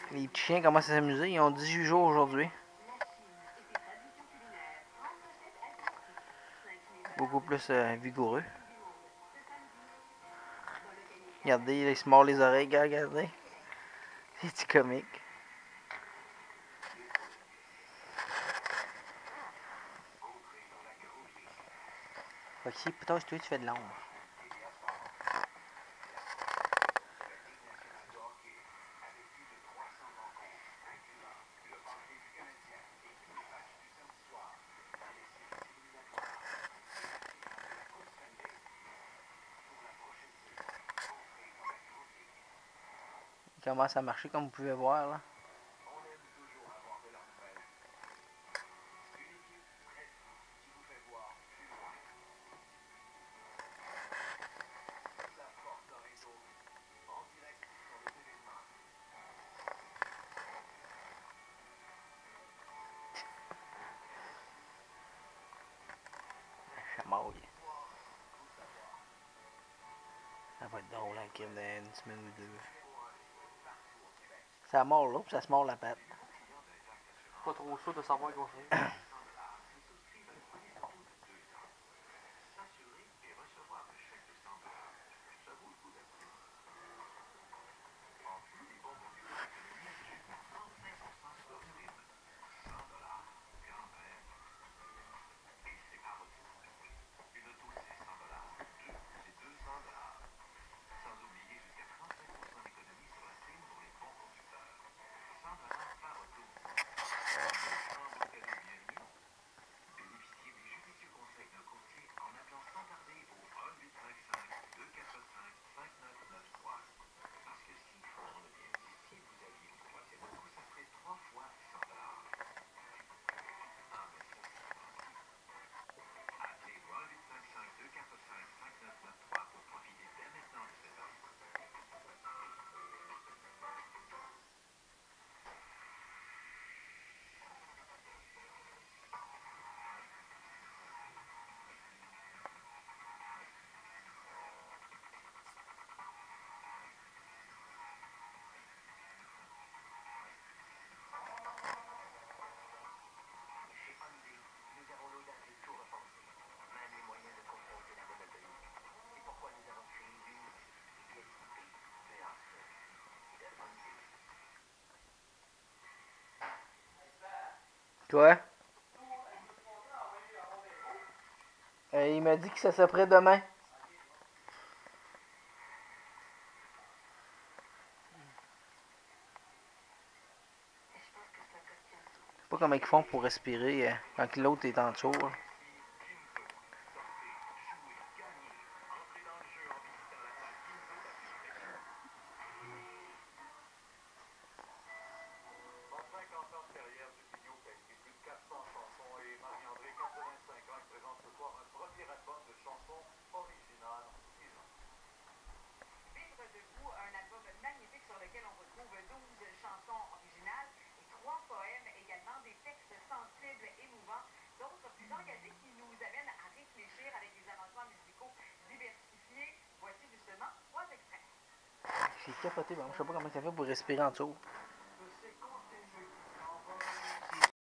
Les petits chiens commencent à s'amuser. Ils ont 18 jours aujourd'hui. Beaucoup plus vigoureux. Regardez, là, ils se mordent les oreilles. Regardez. C'est comique. Foxy, putain, tu fais de l'ombre. Il commence à marcher comme vous pouvez voir là. Chamois. Ça va être drôle, hein, Kim, dans une semaine ou deux. Ça mord l'eau, puis ça se mord la patte. Pas trop chaud de savoir qu'on fait. Quoi? Il m'a dit que ça s'apprête demain. Je sais pas comment ils font pour respirer quand l'autre est en dessous. Là. Un album magnifique sur lequel on retrouve 12 chansons originales et 3 poèmes également, des textes sensibles, émouvants, d'autres plus engagés qui nous amènent à réfléchir avec des arrangements musicaux diversifiés. Voici justement 3 extraits. C'est capoté, bon, je sais pas comment ça fait pour respirer en dessous.